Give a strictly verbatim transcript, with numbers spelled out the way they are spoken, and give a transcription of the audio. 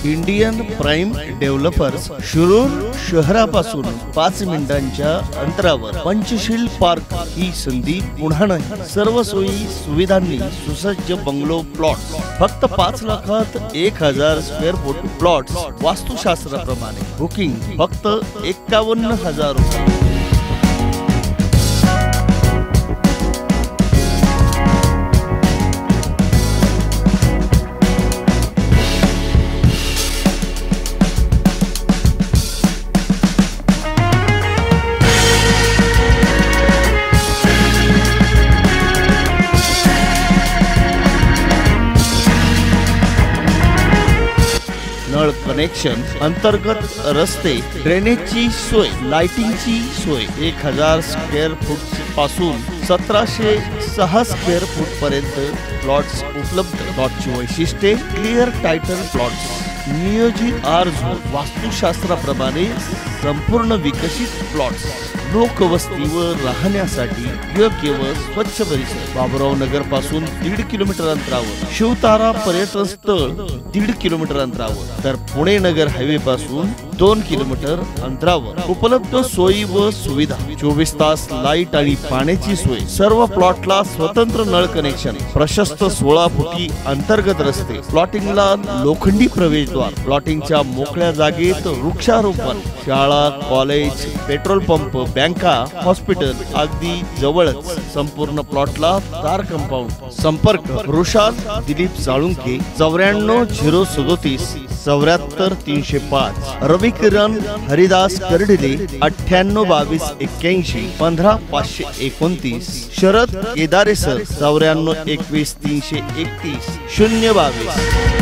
Indian prime developers Shirur शहरापासून पाच मिनिटांच्या अंतरावर पंचशील पार्क ही संधी पुन्हा नाही। सर्व सोयी सुविधांनी सुसज्ज बंगलो प्लॉट फक्त पाच लाखात एक हजार स्क्वेअर फूट प्लॉट वास्तुशास्त्राप्रमाणे बुकिंग फक्त एक्कावन्न हजार रुपये। नळ कनेक्शन अंतर्गत रस्ते ड्रेनेजची सोय लाइटिंगची सोय एक हजार स्क्वेअर फूट पासून सतराशे सहा स्क्वेअर फूट पर्यंत प्लॉट्स उपलब्ध। प्लॉटची वैशिष्ट्ये क्लिअर टायटल प्लॉट्स नियोजित आर झोन वास्तुशास्त्राप्रमाणे संपूर्ण विकसित प्लॉट्स लोकवस्तीवर राहण्यासाठी योग्य व स्वच्छ परिसर। बाबुराव नगर पासून दीड किलोमीटर अंतरावर शिवतारा पर्यटन स्थळ दीड किलोमीटर अंतरावर तर पुणे नगर हायवे पासून दोन किलोमीटर अंतरावर उपलब्ध सोयी व सुविधा चोवीस तास लाईट आणि पाण्याची सोय। सर्व प्लॉटला स्वतंत्र नळ कनेक्शन प्रशस्त सोळा फुटी अंतर्गत रस्ते प्लॉटिंगला लोखंडी प्रवेशद्वार प्लॉटिंगच्या मोकळ्या जागेत वृक्षारोपण शाळा कॉलेज पेट्रोल पंप बँका हॉस्पिटल अगदी जवळच। संपूर्ण प्लॉटला तार कंपाऊंड। संपर्क वृषाल दिलीप साळुंके चौऱ्याण्णव झिरो सदोतीस चौऱ्याहत्तर तीनशे पाच रविकिरण हरिदास कर्डिले अठ्ठ्याण्णव बावीस एक्क्याऐंशी पंधरा पाचशे एकोणतीस शरद केदारे सर चौऱ्याण्णव एकवीस तीनशे एकतीस शून्य बावीस।